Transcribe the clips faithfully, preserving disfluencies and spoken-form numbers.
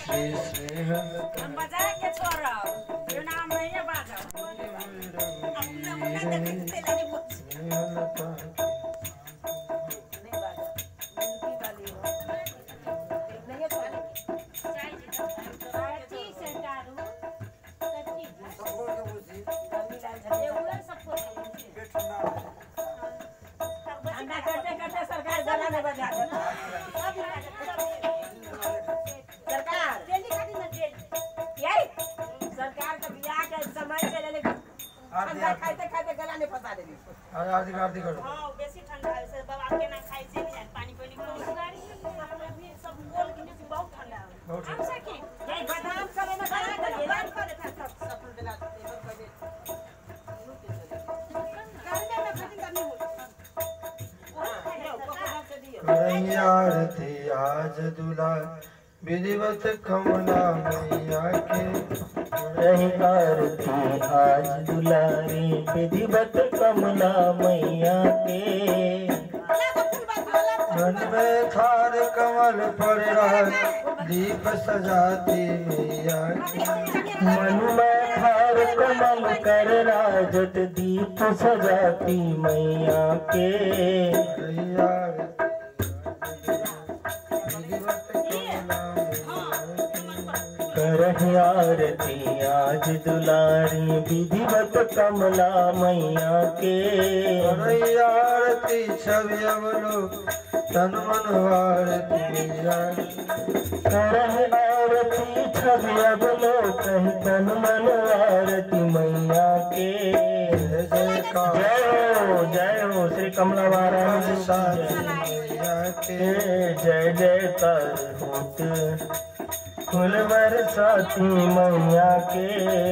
हम बजा के छोड़ब जो नाम नहीं है बाजा अपना मुन्ना देखते लगे कुछ नहीं बाजा मिलती वाली हो नहीं है छोड़े चाची सेंटारू कच्ची सबको के बुझी गमी डाल झले उधर सबको बैठना अंडा करते करते सरकार गला में बजा सरकार जल्दी खाती ना यही सरकार का बियाह के समय से ले ले अंडा खाते खाते गला में फंसा दे अरे आरती आरती करो हां बेसी ठंडा है सर बाबा के ना खाई से नहीं पानी पानी को गाड़ी में भी सब बोल के बहुत ठंडा है हम सके यही बादाम करे ना बना दे रात करे था सब सब बेला टेबल पे करने में फिटिंग करनी हो करैया आरती आज दूल्हा विधिवत कमला मैया के रही आरती आज दुलारी विधिवत कमला मैया के मन में थार कमल पर रात दीप सजाती मैया के मन में थार कमल कर राजत दीप सजाती मैया के करैया करही आरती आज दुलारी विधिवत कमला मैया के करैया आरती छवि अवलोक तन मन आरती मैया करही आरती छवि अवलोक तन मन आरती मैया के जय जयकार जय हो जय हो श्री कमला महारानी मैया के जय जयकार होत फूल बरसाती मैया के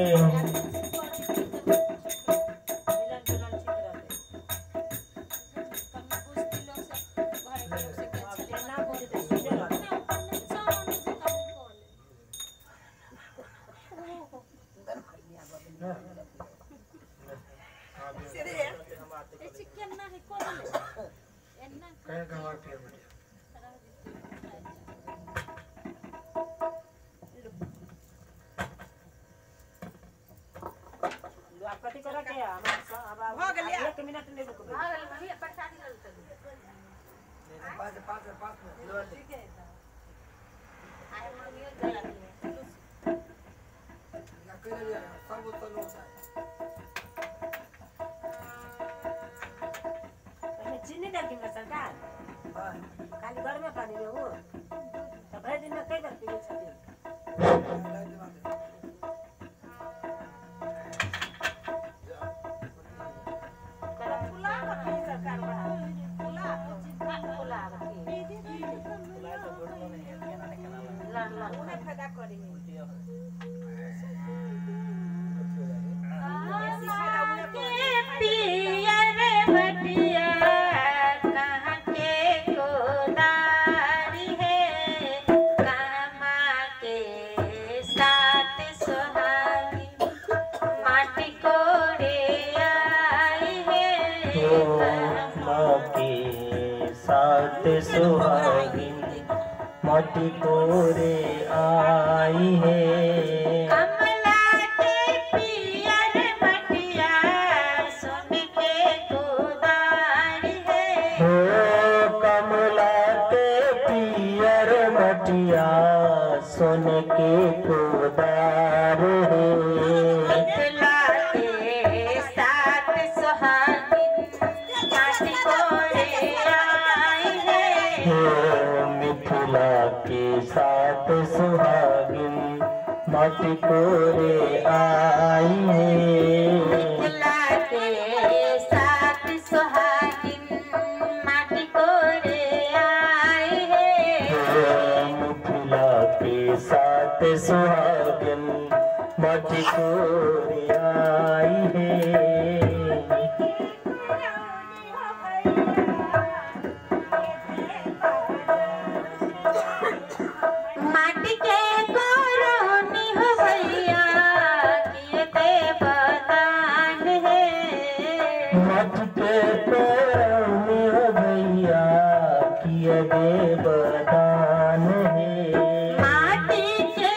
कथी करे के अब हो गेलिया एक मिनट ले रुक हां मम्मी प्रसादी ले पाँच पाँच पाँच मिनट ठीक है आए मम्मी जला ना कर लिया सब तो लोग है चीनी डाल के सरकार हां खाली घर में पानी में हो तो भाई दिन में कई बार पीले छते सुहागिन माटी कोरे आई है कमला के पियर मटिया सुन के गोदार है हो कमला के पियर मटिया सुन के गोदार है मिथिला के साथ सुहागिन माटी कोरे मिथिला के साथ सुहागिन माटी कोरे आई है मिथिला के साथ सुहागिन माटी कोरे आई है मिथिला के साथ सुहागिन माटी कोरे आई है देवदान है माटी के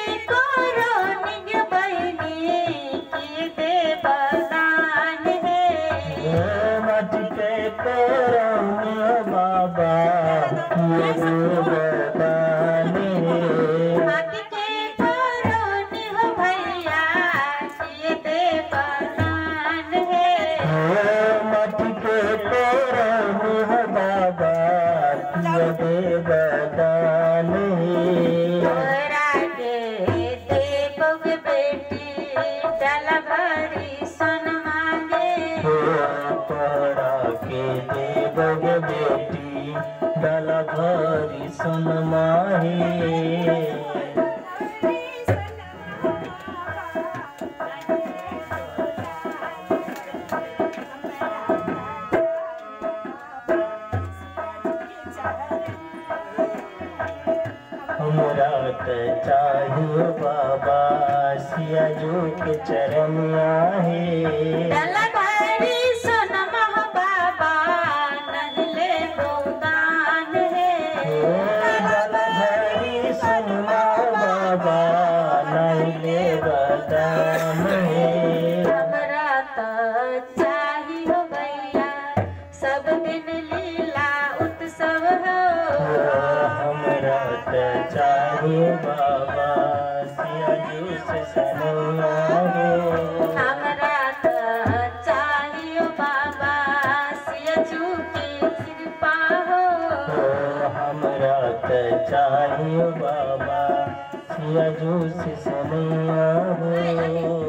चाहिए बाबा सिया जो के चरनिया है। डला भरी सोनमा बाबा नहले गोदान है। डला भरी सोनमा बाबा नहले गोदान है। हमरा त चाहिए भैया सब दिन लीला उत्सव हो। हमरा त चाहिए बाबा सिया जो से सनैया हो। हमरा त चाहिए बाबा सियजू की कृपा हो। हमरा त चाहिए बाबा सिया जो से सनैया हो।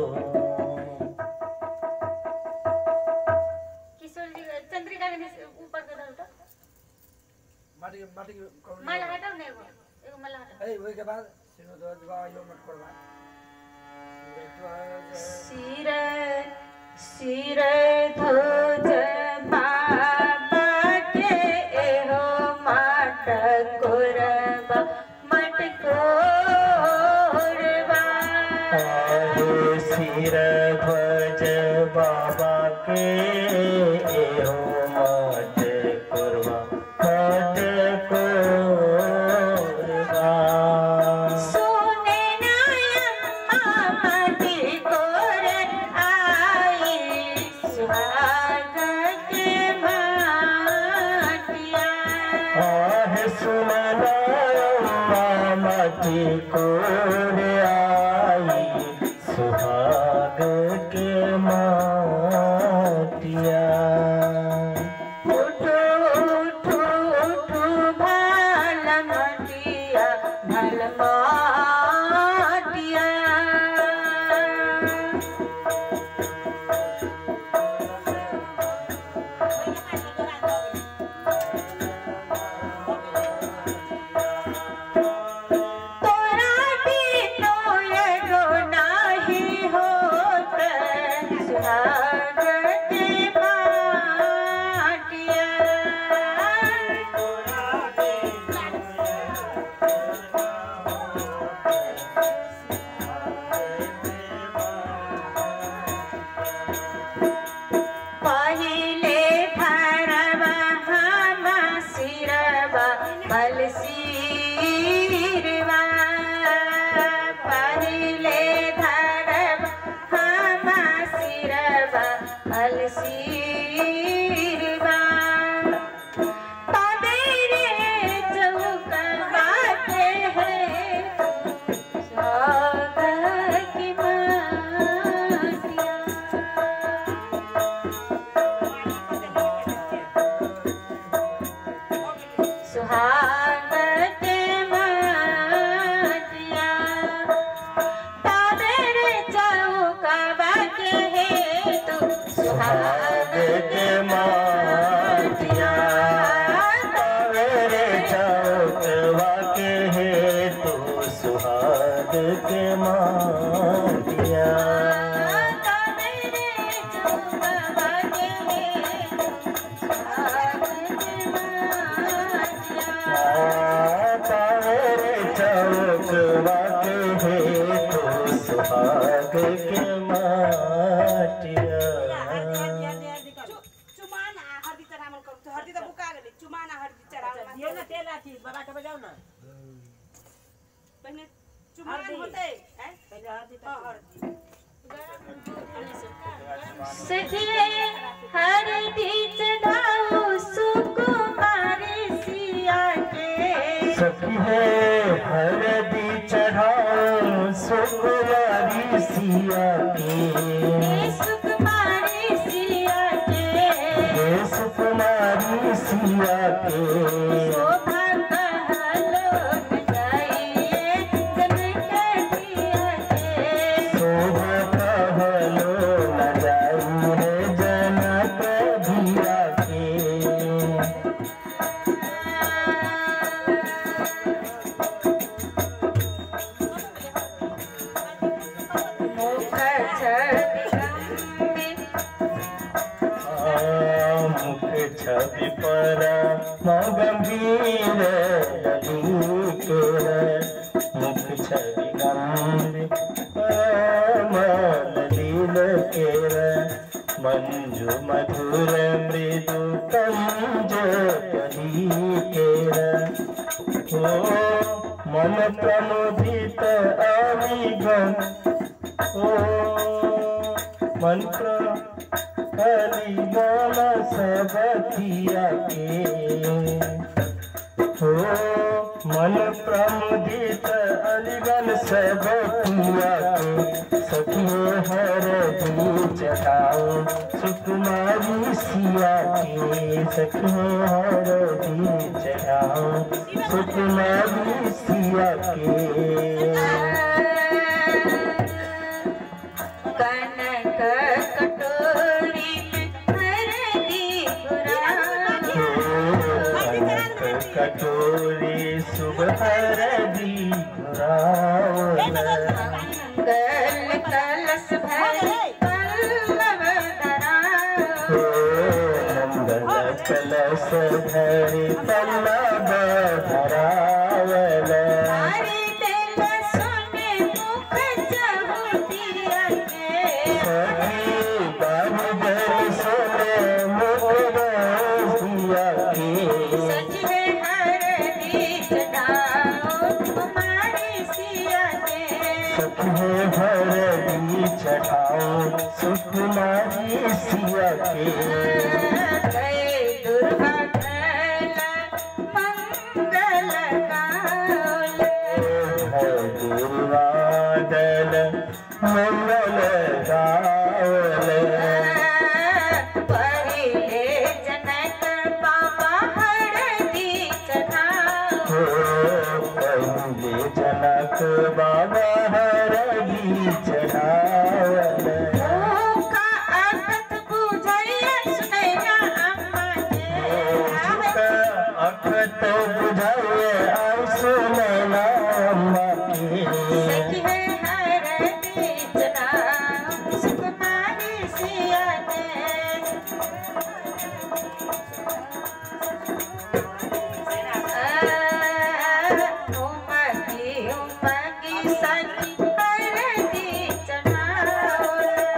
किशोर जी चंद्रिका के ऊपर के धर तो माटी माटी कौन माला हटाओ ने एगो एगो माला हटाओ। ए वही के बाद सिनो दो जवा यो मत करवा सिर सिर ध्वज बाबा के एहो माट कोरबा मट कोरबा। सिर ध्वज बाबा के एहो माट कोरबा माट कोरबा। सोने नयन माटी कोर आई सुहाग के माटिया। आह सुनना माटी कोर आई सुहाग के माटिया। उठो उठो उठो भाल माटिया भाल माटिया। तोरा बिनो एगो नाही होत सुहाग के माटिया। पहिले धरवा हम सिरवा भल सिरवा। पहिले धरवा हम सिरवा भल सिरवा। तबेरे चौकवा के है स्वागत की मासिया। सुहाग के माटिया। तबेरे चौकवा के है तू सुहाग के माटिया। तवेरे चौकवा के है तो सुहाग के माटिया। तबेरे चौकवा के है सुहाग के माटिया। तवेरे चौकवा के है तो सुहाग के माटिया। चुमाना हरदी चढ़ावल करू तो हरदी तो बुका गेली चुमाना हरदी चढ़ावल दियो ना तेल आती बाबा के बजाओ ना। पहले चुमान होते हैं पहले हल्दी हां तक हरदी। सखिए हरदी चढ़ाओ सुकुमारी सिया के। सखी है हरदी चढ़ाओ सुकुमारी सिया के। सुकुमारी सिया के हे सुकुमारी सिया के। शोभा कहलो न जाइए जनक दिया के। शोभा कहलो न जाई है जनक धिया के। लील केर मंजु मधुर मृदु कंज कली केर हो मन प्रमुदित अभिगम ओ मंत्र हरि मन सबतिया के हो मन प्रमुदित अलिगन सबतिया के सखियो हर दी चढ़ाओ सुकुमारी सिया के सखियो हर दी चढ़ाओ सुकुमारी सिया के कनक कटोरी हरदी कटोरी सुबह हरदी कल कलश भरे पल्लव धराओ मंगल कलश भरे पल्लव धरावल हरि तेल सोने मुख चहुतिया के सखी बाबू दर सोने मुख रसिया के सजवे हरदी चढ़ाओ कुमारी सिया के सखी हरदी चढ़ाओ सुकुमारी सिया के गए दुर्घटना मंगल गाओले दुर्वादल मंगल गावल पहिले जनक बाबा हरदी चढ़ाओ पहिले जनक बाबा हरदी चढ़ावल का अखत बुझैया सुनैया अम्मा के अखत बुझाए आंसू नैना अम्मा के सखी है हरदी चढ़ाओ सुकुमारी सिया के उमगी उमगी सखी हरदी चढ़ाओ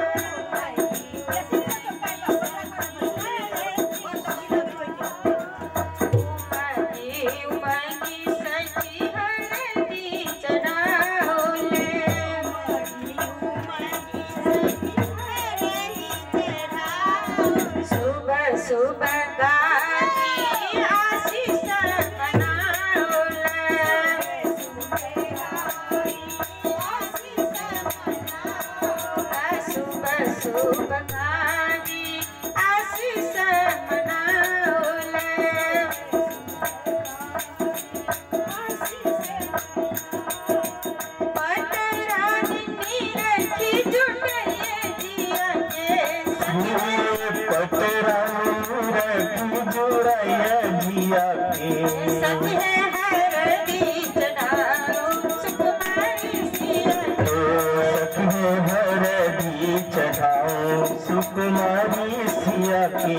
उमगी उमगी सखी हरदी चढ़ाओ सुबह सुबह गाजी आशीष मनाओ सुबह सुबह गाजी आशीष मनाओ पतरानी नीरखी जुटैया जिया के पतरा की जोड़ाया जिया के सच है हरदी चढ़ाओ सुकुमारी सिया सखी हरदी चढ़ाओ सुकुमारी सिया के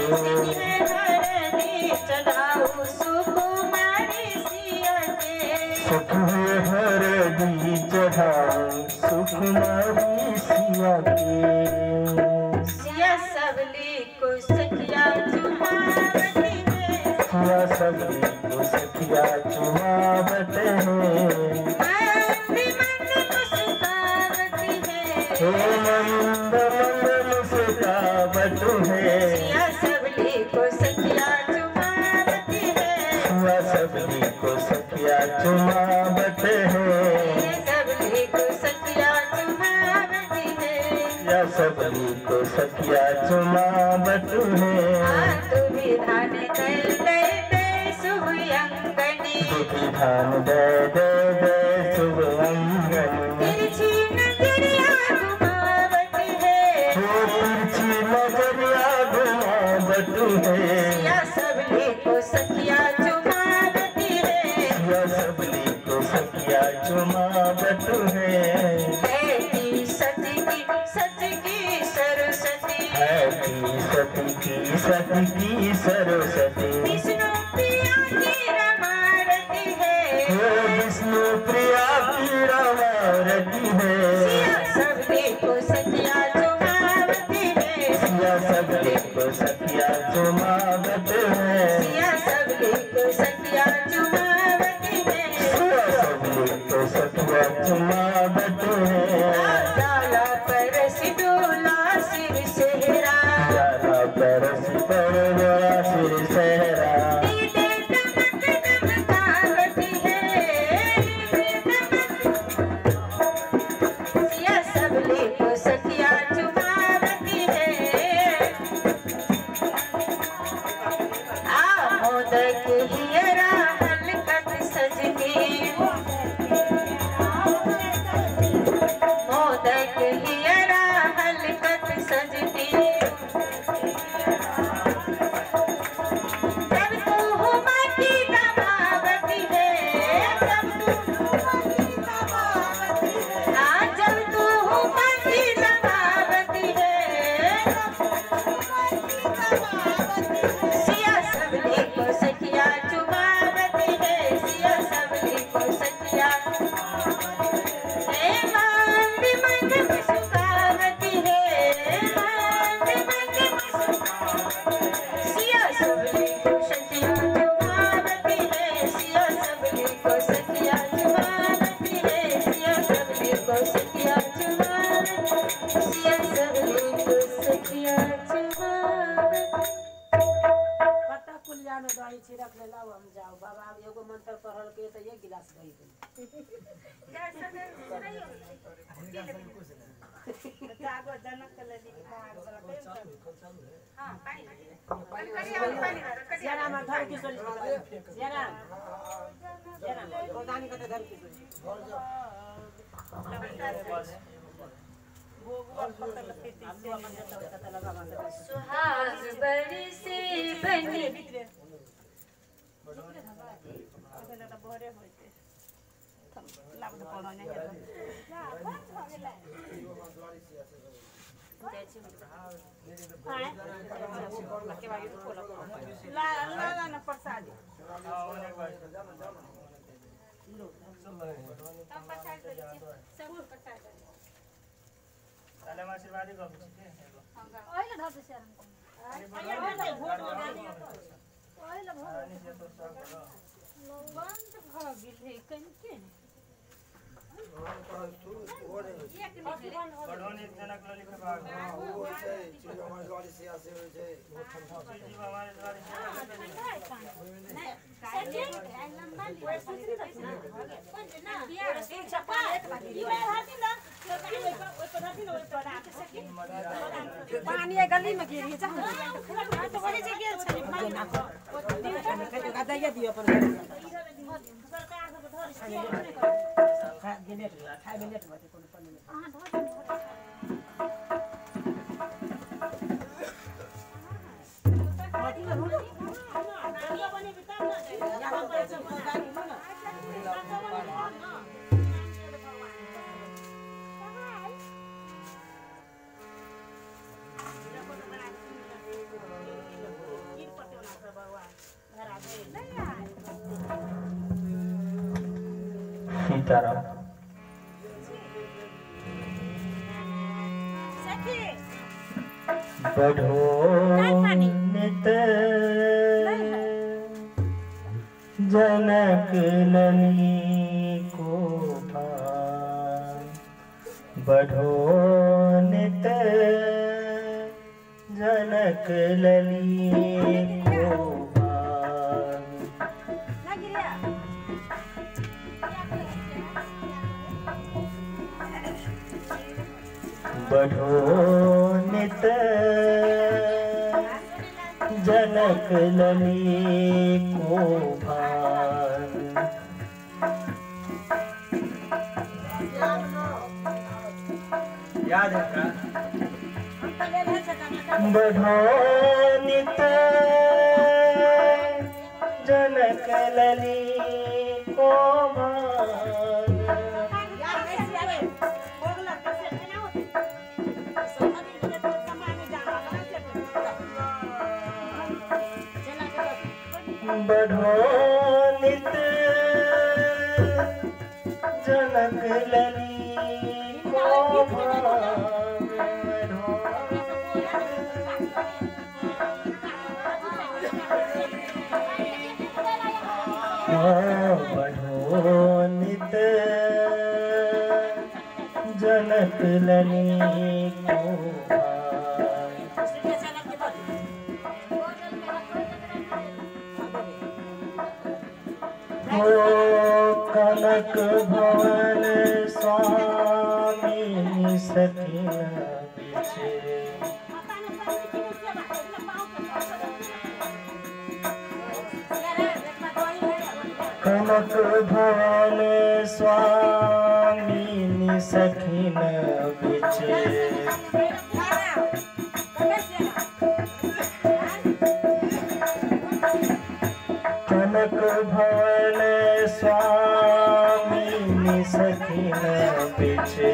हरदी चढ़ाओ सुकुमारी सिया के सखी हरदी चढ़ाओ सुकुमारी सिया के सिया सबली को सखिया चुमावती है सिया सबली को सखिया चुमावत है मंद मंद मुस्कावती है हे मंद मंद मुस्कावत है सिया सबली को सखिया चुमावती है सिया सबली को सखिया चुमावत है सबली को सखिया चुमावती है या सबली को सखिया चुमावत है तू विधान दे दे दे शुभ अंगनी विधान दे दे दे शुभ अंगन तिरछी नजरिया घुमावती है हो तिरछी नजरिया घुमावत है या सबली को सखिया चुमावती है या सबली को सखिया चुमावत है की सच की सच की सरस्वती है की सती की सती की सरस्वती विष्णु प्रिया की रमारती है हे विष्णु प्रिया की रमा चुमावती है, सबके को सखिया चुमावती है, सिया सबके को सखिया चुमावत है, सिया सबके को सखिया चुमावती है, सिया सबके को सखिया चुमावत है। डाला परस डोला सिर सेहरा, जाला परस पर बड़ा सिर सहरा, दीदे दमक दमकावती है, सिया सबले को सखिया चुमावती है। आ मोदक हियरा हलकत सजनी, मोदक हियरा हलकत सजनी, जब तू हुमा की दबावती है, जब तू हुमा की दबावती है, हाँ जब तू हुमा की दबावती है, सिया सबले को सखिया चुमावती है, सिया सबले को सखिया ए मांग मंग मुस्कावती है, मांग मंग मुस्कावती, सिया सबले को सखिया चुमावती है, सिया सबले को सखिया चुमावती है, सिया सबले को सखिया चुमावती, सिया सबले को सखिया चुमावती। पत्ता कुल जानो दही छिड़क ले लाओ हम जाओ बाबा एगो मंत्र पढ़ल के तो एक गिलास दही जागो जनक लली भाग हां पानी जरा में धर के सोली जरा जरा गोदानी के धर के सोली सुहाग बड़ी से बनी भोरे होते लाभ पड़ो नहीं ला ला ला ना प्रसाद तब प्रसाद दे सब प्रसाद साले आशीर्वाद को ओइले धर से हमको ओइले भर बंद भ गेल है कनके बढ़ोन एक जनक लली के भाग वो छै चीज हमारे गाड़ी से आसे होय छै जी हमारे द्वारा सच्चे लंबा लिया ना बिया एक चप्पा एक बाकी ये हाथी ना ओइ पधाती ना ओइ पड़ा पानी गली में गिरी जा तो बड़ी जगह छै पानी ना का दैया दियो अपन सरकार से धर खा गेलेट खा गेलेट बाटे कोनो पानी में हां धर सीताराम बढ़ो नित जनक लली को बढ़ो नित जनक लली को बढ़ो नित जनक लली को भान याद है का बढ़ो नित जनक लली को भान बढ़ो नित जनक लली बढ़ो नित जनक लनी को हो कनक भवन स्वामी सखी बिछे कनक भवन स्वामी सखी बिछे कनक भवन स्वामी सखी बिछे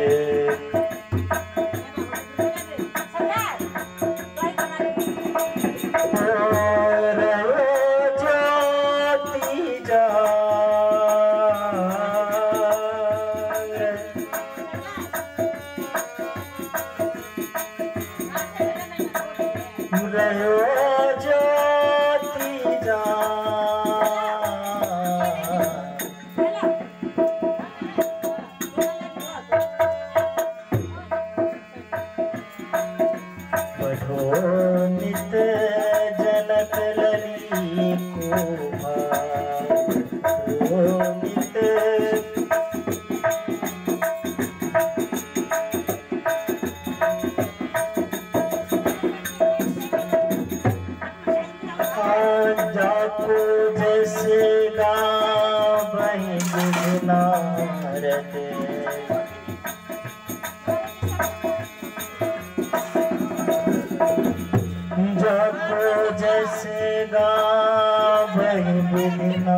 जैसे गा वही बिना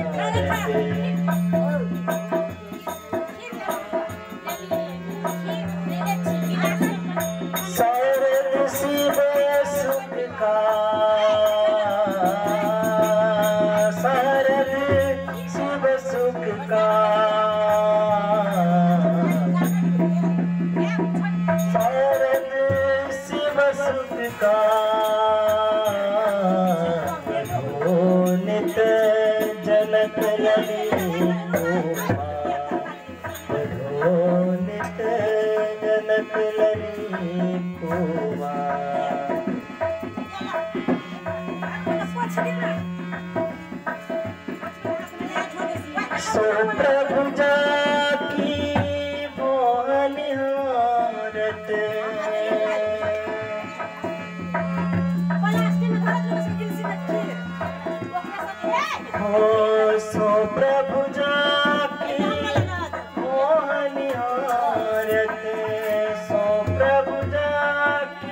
शरद शिव सुख का शरद शिव सुख का शरद शिव सुख का जनक लली नित जनक लली कुमा सो प्रभु जाकी मोहनिहारत हो सो प्रभु जाकी मोहनिहारत सो प्रभु जाकी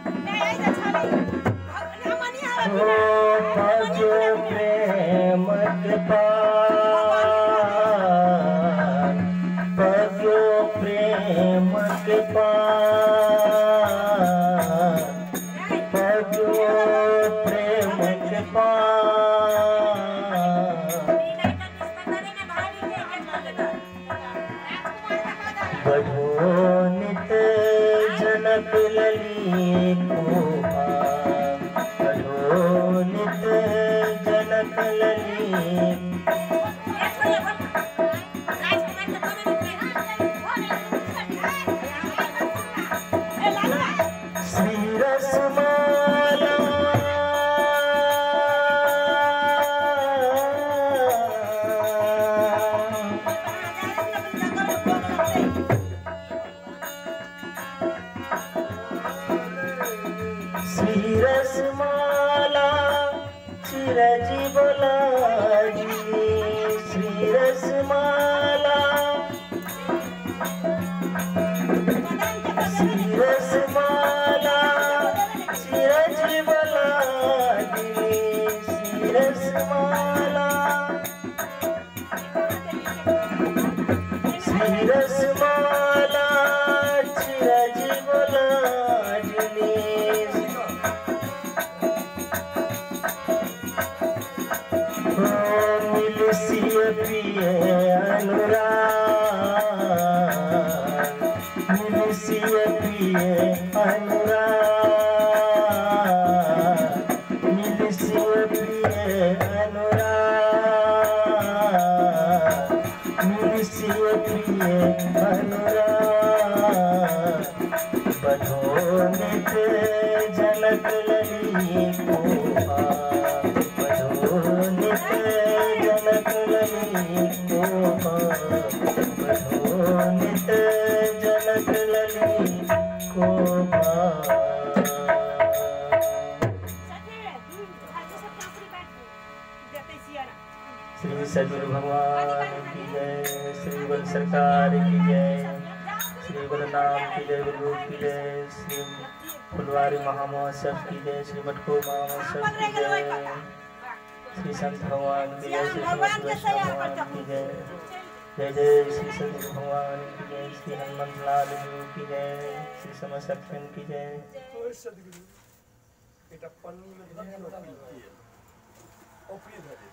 हो भजो प्रेम के पार भजो प्रेम के पार भजो प्रेम के बढ़ो नित जनक लली कुमा बढ़ो नित जनक लली श्री रसमाला अनुराग बधोनित जनक लली को बधोनित जनक लली को बधोनित जनक लली को श्री सद्गुरु भगवान की जय, श्री गुरु सरकार की जय, श्री गुरु नाम की जय, गुरु की जय, श्री फुलवारी महामहोत्सव की जय, श्री मटको महामहोत्सव की जय, श्री संत भगवान की जय, श्री भगवान की जय, जय जय श्री सद्गुरु भगवान की जय, श्री हनुमंत लाल गुरु की जय, श्री समसप्तन की जय। सदगुरु बेटा पन्नी में धर लो ओपी धर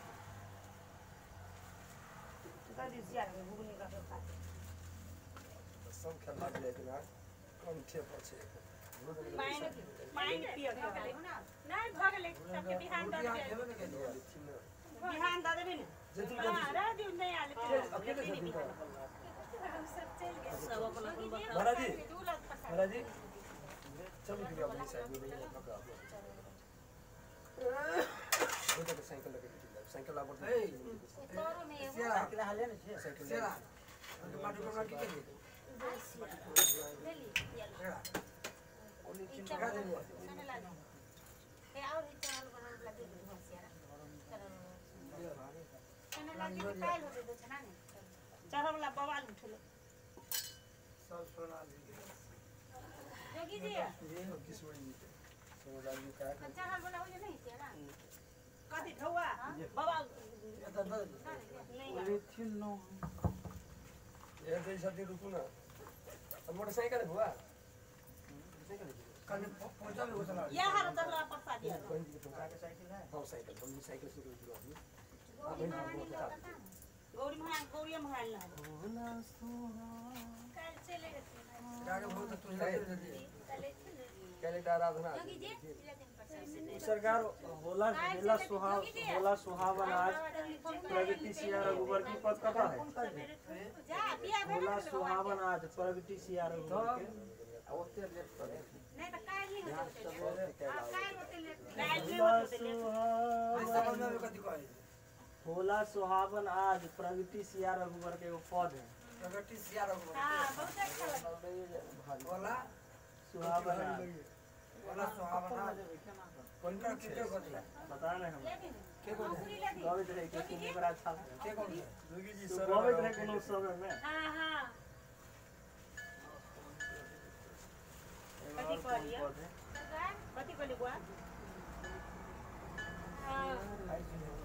सब खेला जाए कि ना कम थे पछे माइंड माइंड पियर नहीं भ गेले सबके बिहान द देबे बिहान द देबे ने हां रा दिन नहीं आले अकेले सब सब चल गए सब अपन महाराज जी महाराज जी चलो फिर अपनी साइड में नहीं पका वो तो साइकिल लगे साइकिल आप ए तोरो में एगो साइकिल हाले ना साइकिल सेरा माटी कोना की के लेली ओली चिंता दे सने ला ए और ही चैनल बना लगे होशियार सने ला के काल होते तो छना ने चढ़वला बवाल उठले सब सोना जोगी जी ये किसवड़ी समझ आ गई का चढ़ल वाला हो नहीं तेरा कथि ठौआ बाबा नहीं ये दे साथी रुको ना अब मोटरसाइकिल हुआ कल पहुंचा भी चला या हर दसरा प्रसाद दिया कौन जी का साइकिल है हां साइकिल हम साइकिल से रुक रहा हूं गौरी महान गौरी महान ना काल चले गए गाड़ी बहुत तो कल कैलेंडर आराधना जोगी जी सरकार होला होला सुहाव होला सुहावन आज प्रगति सिया रघुवर की पद कथा है जा बिया होला सुहावन आज प्रगति सिया रघुवर के ओते लेट कर नहीं तो काल नहीं होते हां काल होते लेट होला सुहावन आज प्रगति सिया रघुवर के पद है प्रगति सिया रघुवर हां बहुत अच्छा लगा बोला सुहावन आज बोला सुहावना कौन का कितने को दिया पता नहीं हम के को गावे रहे कि तुम बड़ा अच्छा के को जोगी जी सर गावे रहे कोनो समय में हां हां कथि कहलिए कथि कहलिए बुआ हां